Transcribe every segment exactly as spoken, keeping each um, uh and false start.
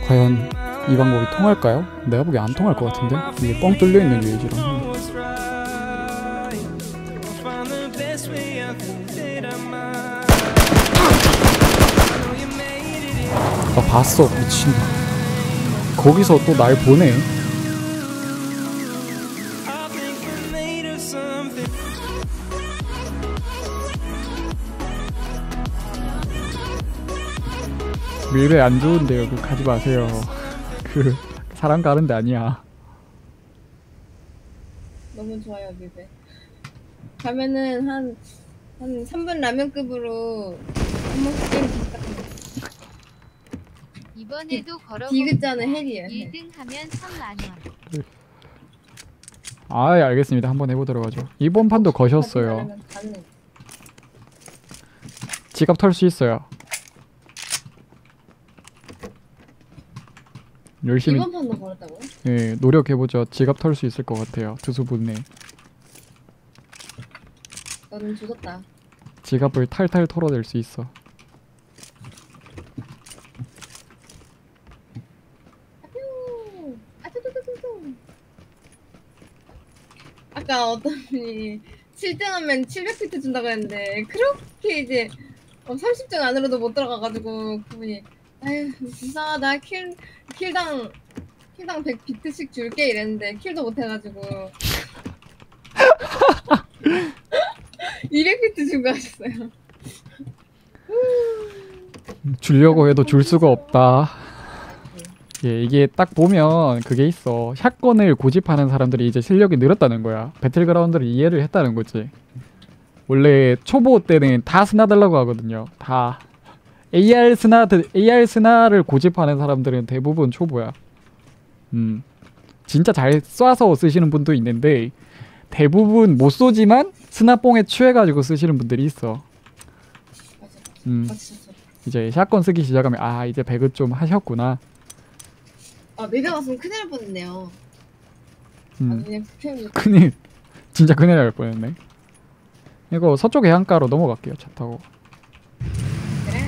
과연 이 방법이 통할까요? 내가 보기엔 안 통할 것 같은데? 이게 뻥 뚫려있는 유에이지랑. 나 봤어. 미친. 거기서 또 날 보네. 밀배 안 좋은데요. 그 가지 마세요. 그 사람 가는 데 아니야. 너무 좋아요 밀배. 가면은 한 한 삼 분 라면급으로 한 번씩 게임 이번에도 걸어 디귿자는 헬이에요. 일 등 하면 삼만 원. 아, 예, 알겠습니다. 한번 해보도록 하죠. 이번 판도 거셨어요. 지갑 털 수 있어요. 열심히. 이번 판도 걸었다고요? 예, 노력해보죠. 지갑 털 수 있을 것 같아요. 투수분네. 너는 죽었다. 지갑을 탈탈 털어낼 수 있어. 아뵤! 아뵤뵤뵤뵤! 아까 어떤 분이 칠 등 하면 칠백 피트 준다고 했는데 그렇게 이제 어, 삼십 등 안으로도 못 들어가가지고 그분이 아휴 이상하다. 킬, 킬당 킬당 백 비트씩 줄게 이랬는데 킬도 못해가지고 이백 비트 주고 하셨어요. 주려고 해도 줄 수가 없다. 예, 이게 딱 보면 그게 있어. 샷건을 고집하는 사람들이 이제 실력이 늘었다는 거야. 배틀그라운드를 이해를 했다는 거지. 원래 초보 때는 다 스나 달라고 하거든요. 다 에이알 스나, 에이알 스나를 고집하는 사람들은 대부분 초보야. 음, 진짜 잘 쏴서 쓰시는 분도 있는데 대부분 못 쏘지만 스나뽕에 취해가지고 쓰시는 분들이 있어. 음, 이제 샷건 쓰기 시작하면 아 이제 배그 좀 하셨구나. 아 내가 봤으면 큰일 날 뻔했네요. 음, 아, 그냥 그냥 큰일, 진짜 큰일 날 뻔했네. 이거 서쪽 해안가로 넘어갈게요. 차 타고. 그래.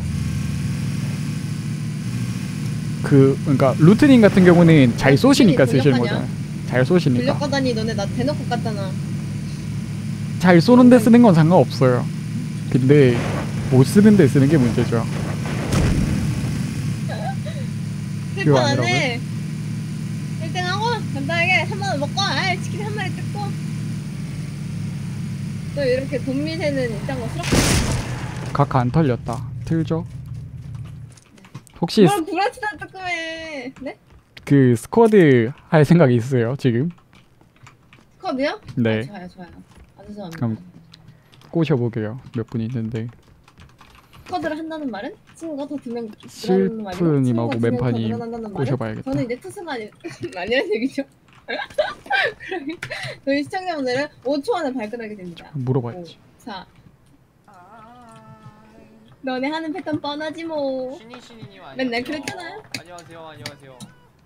그 그러니까 루트님 같은 경우는 잘 쏘시니까 쓰시는 돌려가냐? 거잖아. 잘 쏘시니까. 돌려가다니 너네 나 대놓고 갔잖아. 잘 쏘는데 쓰는 건 상관없어요. 근데 못 쓰는데 쓰는 게 문제죠. 일 판 안에 일 등 하고 간단하게 삼만 원 먹고 아 치킨 한 마리 뜯고 또 이렇게 돈 미세는 일단 거 싫어. 각하 안 털렸다. 틀죠? 혹시 뭘 구라치다 뜨끔해. 네? 그 스쿼드 할 생각 있어요 지금? 스쿼드요? 네. 아, 좋아요 좋아요. 아주 좋아합니다. 그럼 꼬셔보게요. 몇 분 있는데. 스쿼드를 한다는 말은 친구가 더 두 명 실프님하고 멘판이 꼬셔봐야겠다. 저는 이제 투수가 아니, 아니라는 얘기죠. 그러면 저희 시청자분들은 오 초 안에 발끈하게 됩니다. 물어봐야지. 오, 사. 너네 하는 패턴 뻔하지 뭐. 신이신이님 안녕하세요. 맨날 그랬잖아요. 안녕하세요, 안녕하세요.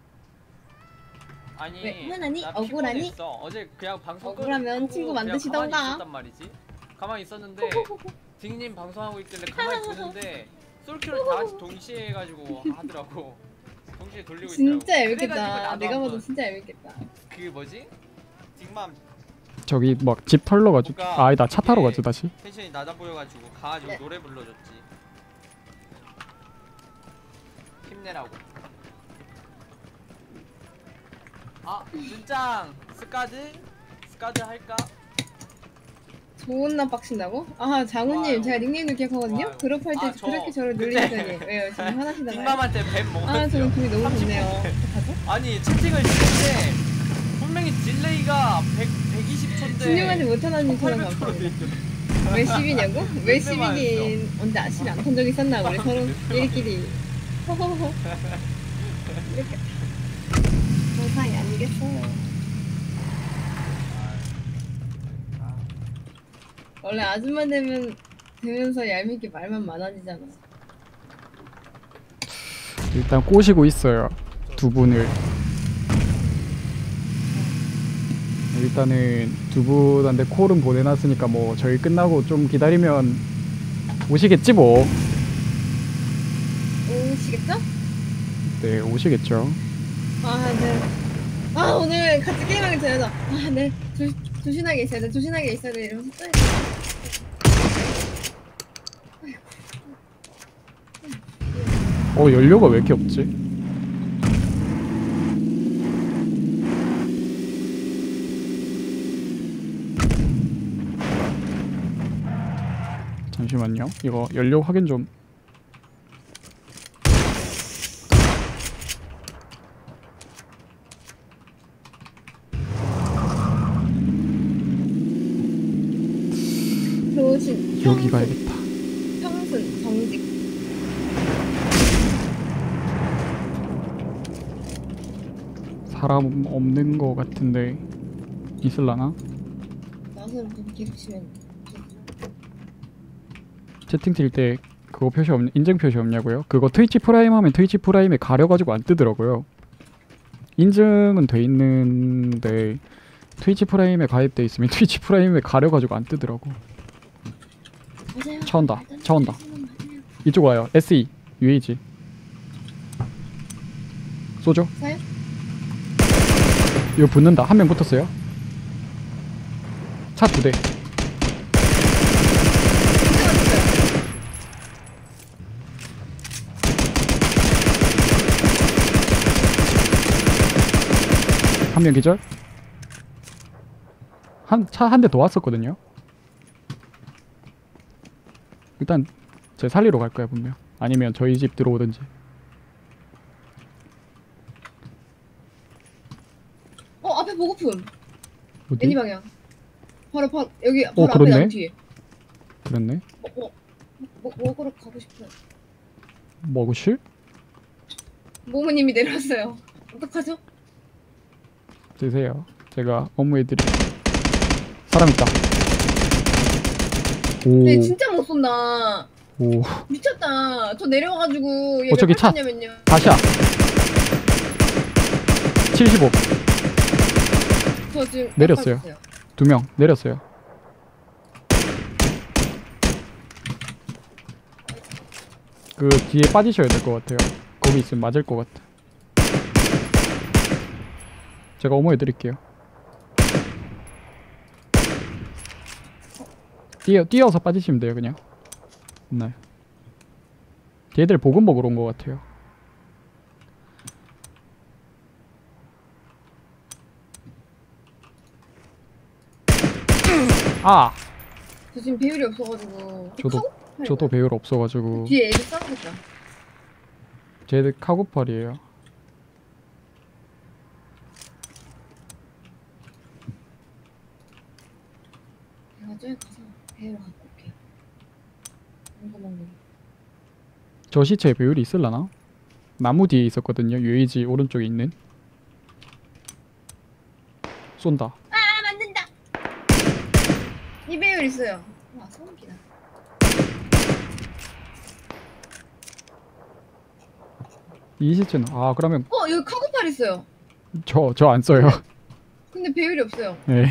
아니, 왜 화나니? 나 억울하니? 피곤했어. 어제 그냥 방송 억울하면 끄고 친구 그냥 만드시던가. 가만히 있었단 말이지. 가만히 있었는데 딩님 방송하고 있길래 가만히 보는데 솔킬을 다 같이 동시에 해가지고 하더라고. 동시에 돌리고 있더라고. 진짜 얄밉겠다. 그래가지고 내가 봐도 한번 진짜 얄밉겠다. 그 뭐지? 딩맘 저기 막 집 털러 가지고 뭔가 아, 아니다 차 타러 되게 가지 다시. 텐션이 낮아 보여가지고 가가지고 네. 노래 불러줬지. 힘내라고. 아, 준짱 스카드? 스카드 할까? 존나 빡친다고? 아 장훈님 와요. 제가 닉네임을 기억하거든요? 와요. 그룹 할 때 아, 저 그렇게 저를 그때 놀리시더니 왜요? 지금 화나시다가요? 딩맘한테 뱀 먹었어요. 아 저는 기분이 너무 삼십 분 좋네요. 때. 어떡하죠? 아니 채팅을 치는데 분명히 딜레이가 백, 백이십 초인데 진정하지 못하다니 저랑 팔백 초로 돼 감사합니다. 있더라고. 왜 십이냐고? 왜 몇 십이긴 언제 아침에 안 턴 적 있었나 우리 서로 우리끼리 허허허 이렇게 정상이 아니겠어요. 원래 아줌마 되면 되면서 얄밉게 말만 많아지잖아. 일단 꼬시고 있어요. 두 분을. 일단은 두 분한테 콜은 보내놨으니까 뭐 저희 끝나고 좀 기다리면 오시겠지 뭐. 오시겠죠? 네, 오시겠죠. 아, 네. 아, 오늘 같이 게임하기 전에도 아, 네. 조, 조신하게 있어야 돼. 조신하게 있어야 돼. 이러면서 또 어, 연료가 왜 이렇게 없지? 잠시만요. 이거 연료 확인 좀. 조신. 여기 평순, 가야겠다. 평순, 정직. 사람 없는 거 같은데 있을라나? 나서는 좀 계속치면 채팅 칠 때 그거 표시 없 인증 표시 없냐고요? 그거 트위치 프라임 하면 트위치 프라임에 가려가지고 안 뜨더라고요. 인증은 돼 있는데 트위치 프라임에 가입돼 있으면 트위치 프라임에 가려가지고 안 뜨더라고. 맞아요. 차 온다. 일단 차 온다. 맞아요. 이쪽 와요. 에스이 유에이지 쏘죠? 사요? 이거 붙는다. 한 명 붙었어요. 차 두 대. 한 명 기절. 한 차 한 대 더 왔었거든요. 일단 제 살리러 갈 거야 분명. 아니면 저희 집 들어오든지. 어, 앞에 보고품. 어디? 애니 방향. 바로 바로 여기 바로 어, 앞에 그렇네. 남 뒤에. 그랬네. 어, 어. 뭐, 먹으러 가고 싶어요. 먹으실? 모모님이 내려왔어요. 어떡하죠? 드세요. 제가 업무해드리. 사람 있다. 오. 네, 진짜 못 쏜다. 오. 미쳤다. 저 내려와가지고 얘 어, 저기 몇 차. 냐면요 다시야. 칠십오. 저 지금 내렸어요. 깜빡했어요. 두 명 내렸어요. 그 뒤에 빠지셔야 될 것 같아요. 거기 있으면 맞을 것 같아. 제가 어머해드릴게요. 뛰어 뛰어서 빠지시면 돼요 그냥. 네. 얘들 보급 먹으러 온 것 같아요. 아! 저 지금 배율이 없어가지고. 저도- 카고? 저도 배율 없어가지고. 뒤에 애들 싸우겠다. 쟤들 카고팔이에요. 내가 저기 가서 배율을 갖고 올게. 이거 먹는. 저 시체에 배율이 있을라나? 나무 뒤에 있었거든요. 유에이지 오른쪽에 있는. 쏜다. 아 맞는다. 이 배율 있어요. 와 소름끼다. 이 시체는 아 그러면 어 여기 카고팔 있어요. 저 저 안 써요. 근데 배율이 없어요. 네.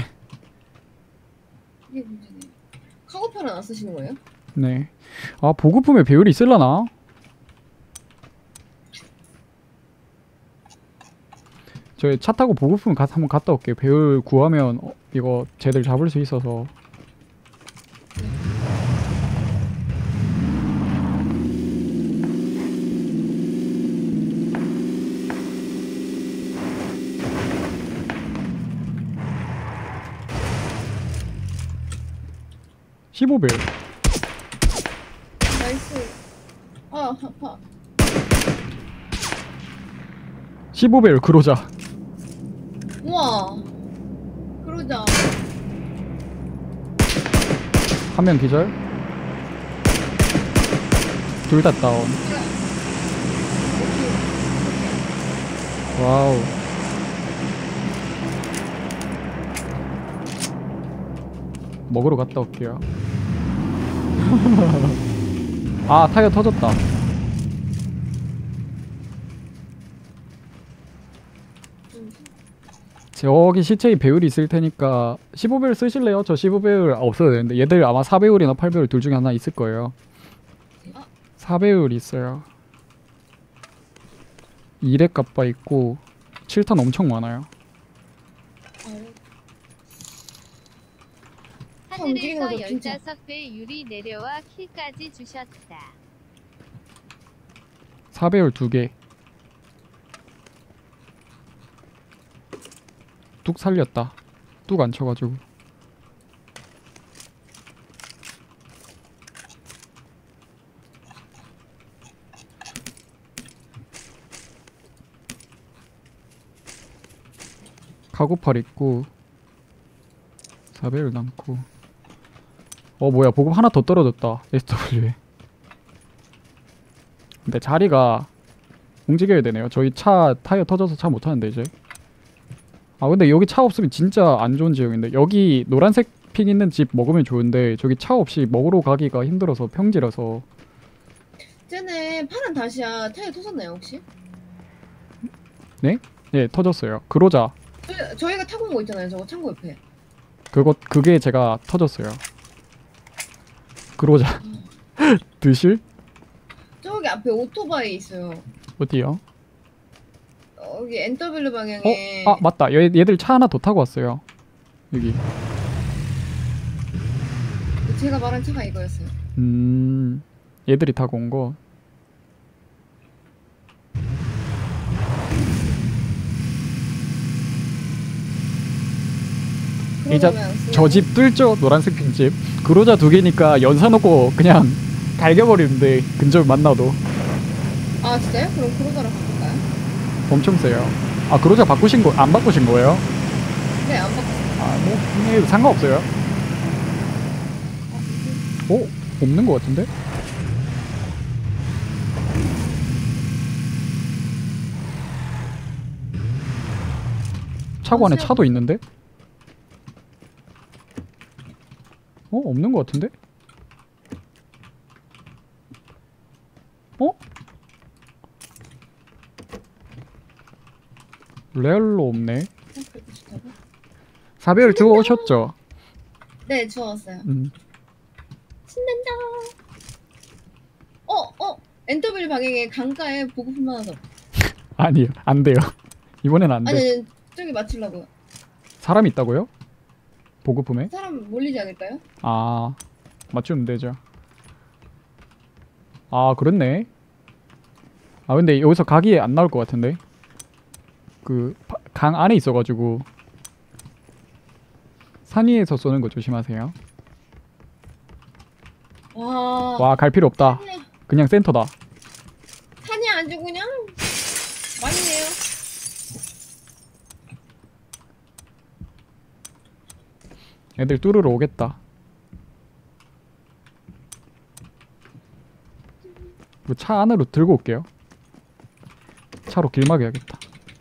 이게 문제네. 카고팔은 안 쓰시는 거예요? 네. 아 보급품에 배율이 있을라나? 저희 차 타고 보급품 가, 한번 갔다 올게요. 배율 구하면 어, 이거 쟤들 잡을 수 있어서. 십오 배율. 나이스. 아 아파. 십오 배율 그로자. 우와. 그러자. 한 명 기절. 둘 다 다운. 와우. 먹으러 갔다 올게요. 아 타이어 터졌다. 저기 시체에 배율이 있을 테니까 십오 배율 쓰실래요? 저 십오 배율 없어도 되는데 얘들 아마 사 배율이나 팔 배율 둘 중에 하나 있을 거예요. 사 배율 있어요. 이렙 갑바 있고 칠 탄 엄청 많아요. 아, 움직이는 하늘에서 거 진짜. 열다섯 배 유리 내려와 킬까지 주셨다. 사 배율 두 개. 뚝 살렸다. 뚝 안 쳐가지고. 카고팔 있고 사 배율 남고. 어 뭐야 보급 하나 더 떨어졌다. 에스더블유에. 근데 자리가 움직여야 되네요. 저희 차 타이어 터져서 차 못 타는데 이제. 아 근데 여기 차 없으면 진짜 안 좋은 지역인데, 여기 노란색 핑 있는 집 먹으면 좋은데 저기 차 없이 먹으러 가기가 힘들어서 평지라서. 쟤네 파란 다시야 타이어 터졌나요 혹시? 예 터졌어요. 그로자 저희, 저희가 타고 온 거 있잖아요 저거 창고 옆에. 그거 그게 제가 터졌어요. 그로자 드실? 저기 앞에 오토바이 있어요. 어디요? 여기 엔더블유 방향에. 어? 아 맞다. 얘, 얘들 차 하나 더 타고 왔어요. 여기. 제가 말한 차가 이거였어요. 음 얘들이 타고 온 거. 이제 저 집 뚫죠? 노란색 핑집. 그로자 두 개니까 연사 놓고 그냥 갈겨버리는데 근접 만나도 아 진짜요? 그럼 크루저로 바꿀까요? 엄청 세요. 아 그로자 바꾸신 거 안 바꾸신 거예요? 네, 안 바꿨어요. 아뭐 상관없어요. 어? 없는 거 같은데? 차고 안에 차도 있는데? 어? 없는 거 같은데? 어? 레알로 없네. 사 배율 주워 오셨죠? 네, 주웠어요. 음. 신난다. 어, 어, 엔더블유 방향에 강가에 보급품 하나 더. 아니요, 안 돼요. 이번엔 안 돼. 아니, 아니, 저기 맞추려고요. 사람 있다고요? 보급품에? 사람 몰리지 않을까요? 아, 맞추면 되죠. 아, 그렇네. 아, 근데 여기서 각이 안 나올 것 같은데. 그 강 안에 있어가지고 산 위에서 쏘는 거 조심하세요. 와, 와, 갈 필요 없다. 탄이, 그냥 센터다. 탄이 아주 그냥 많이네요. 애들 뚫으러 오겠다. 그 차 안으로 들고 올게요. 차로 길 막아야겠다.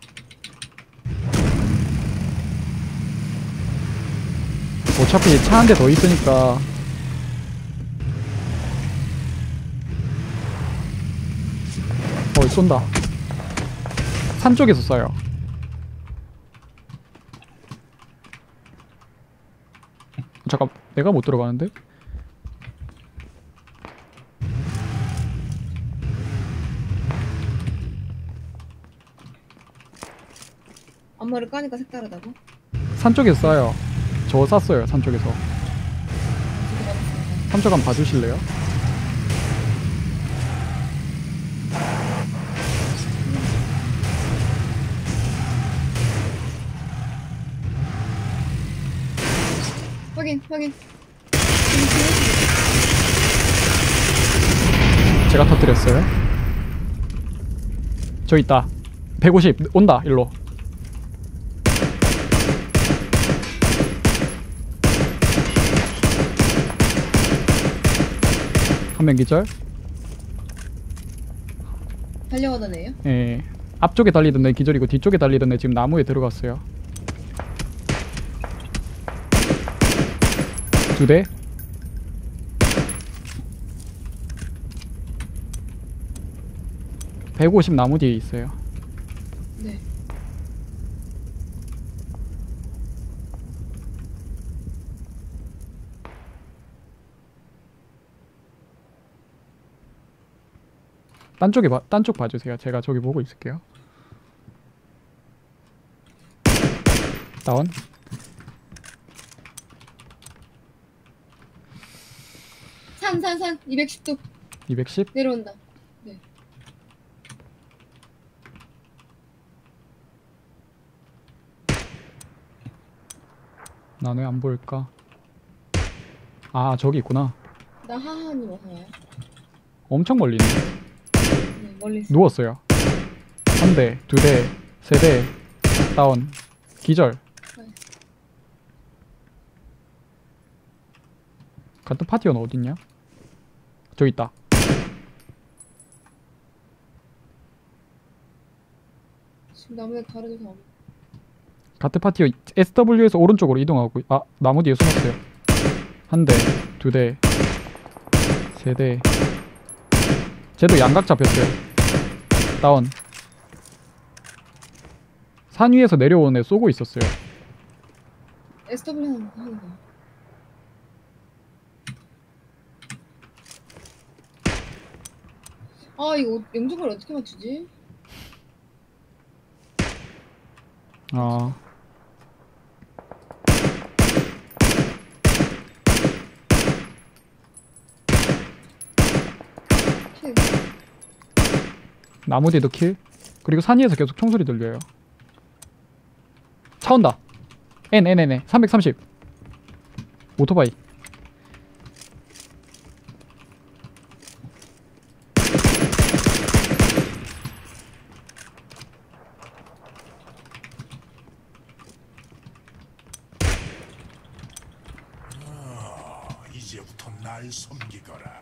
어차피 차 한 대 더 있으니까. 어, 쏜다. 산 쪽에서 쏴요. 잠깐, 내가 못 들어가는데? 앞머리 까니까 색다르다고? 산 쪽에서 쏴요. 저 쐈어요, 산 쪽에서. 저도 맞았습니다. 산 쪽 한번 봐주실래요? 확인, 확인. 제가 터뜨렸어요. 저 있다. 백오십 온다 일로. 한 명 기절. 달려가던 애요? 예. 앞쪽에 달리던 애 기절이고 뒤쪽에 달리던 애 지금 나무에 들어갔어요. 두 대. 백오십 나무 뒤에 있어요. 네. 딴 쪽에 봐, 딴 쪽 봐주세요. 제가 저기 보고 있을게요. 다운. 산, 산, 산. 이백십 도 이백십. 내려온다. 네. 난 왜 안 보일까? 아 저기 있구나. 나 하하님 어서 와요. 엄청 멀리 있네. 네, 멀리 있어. 누웠어요. 한 대, 두 대, 세 대. 다운. 기절. 네. 같은 파티원 어딨냐? 저기 있다. 지금 나무에 가려져서 안 같은 파티어 에스더블유에서 오른쪽으로 이동하고 있- 아 나무 뒤에 숨었어요. 한 대, 두 대, 세 대. 쟤도 양각 잡혔어요. 다운. 산 위에서 내려오는 애 쏘고 있었어요. 에스더블유 하는 하는 거. 아 이거 영주걸 어떻게 맞추지? 아 킬. 나무 뒤에도 킬. 그리고 산 위에서 계속 총소리 들려요. 차 온다. N N N N 삼백삼십. 오토바이. 이제부터 날 섬기거라.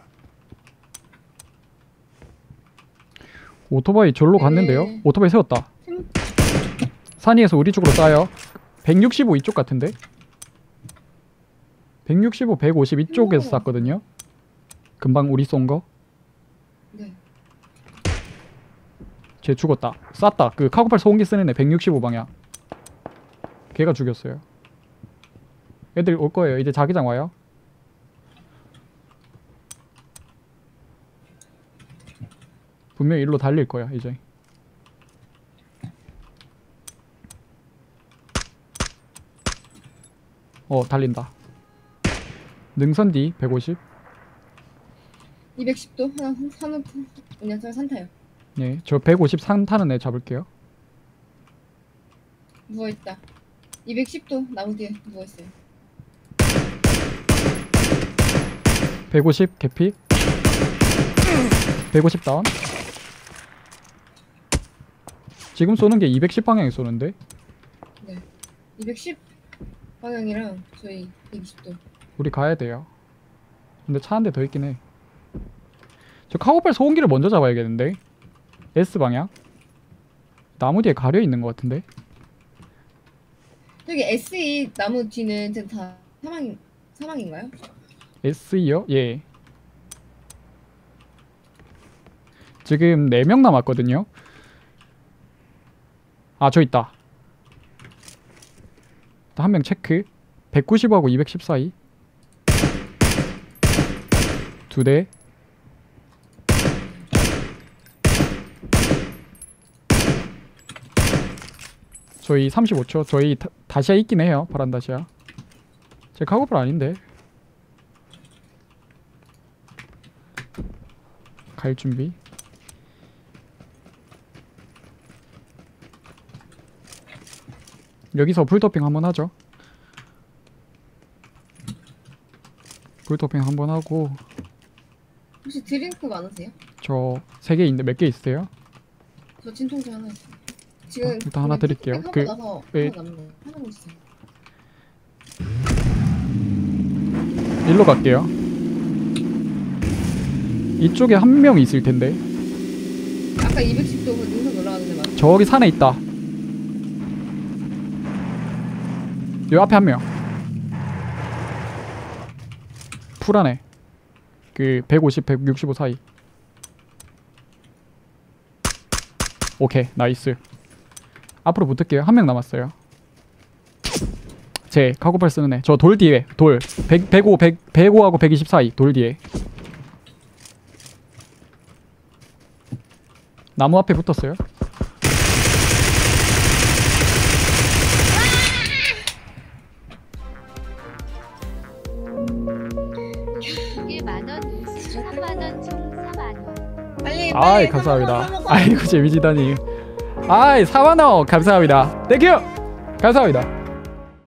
오토바이 절로 네. 갔는데요. 오토바이 세웠다. 음. 산 위에서 우리 쪽으로 쏴요. 백육십오 이쪽 같은데? 백육십오, 백오십 이쪽에서 음. 쐈거든요. 금방 우리 쏜 거. 네. 쟤 죽었다. 쐈다. 그 카고팔 소음기 쓰는 애 백육십오 방향. 걔가 죽였어요. 애들 올 거예요. 이제 자기장 와요. 분명히 일로 달릴 거야 이제. 어 달린다. 능선 뒤 백오십. 이백십 도 하나 산업 그냥 저 산타요. 네, 저 백오십삼 타는 애 잡을게요. 누워 있다. 이백십 도 나무 뒤에 누워 있어요. 백오십 개피. 백오십 다운. 지금 쏘는 게 이백십 방향에 쏘는데 네. 이백십 방향이랑 저희 백이십 도. 우리 가야 돼요. 근데 차 한 대 더 있긴 해. 저 카고팔 소음기를 먼저 잡아야겠는데. S 방향. 나무 뒤에 가려 있는 것 같은데. 저기 에스이 나무 뒤는 지금 다 사망 사망인가요? S요? 예. 지금 네 명 남았거든요. 아, 저 있다. 한 명 체크. 백구십하고 이백십 사이. 두 대. 저희 삼십오 초. 저희 다, 다시아 있긴 해요. 바란다시아. 제 카고팔 아닌데. 갈 준비. 여기서 불토핑 한번 하죠. 불토핑 한번 하고. 혹시 드링크 많으세요? 저 세 개 있는데 몇 개 있어요? 저 진통제 하나 있어요. 지금 어, 일단 하나 드릴게요. 하고 그- 나서 예. 하나 남은 거 하나 주세요. 일로 갈게요. 이쪽에 한 명 있을 텐데. 아까 이백십 도 그 능선 올라가는데 맞아? 저기 산에 있다. 요 앞에 한 명. 풀하네. 그 백오십, 백육십오 사이. 오케이, 나이스. 앞으로 붙을게요. 한 명 남았어요. 제 카고팔 쓰는 애. 저 돌 뒤에 돌. 백, 백오, 백, 백오하고 백이십 사이. 돌 뒤에. 나무 앞에 붙었어요. 만원 우수 삼만원 총 사만원. 빨리 아이 빨리 감사합니다. 사먹어, 사먹어. 아이고 재미지다니. 아이 사만원 감사합니다. 땡큐 감사합니다.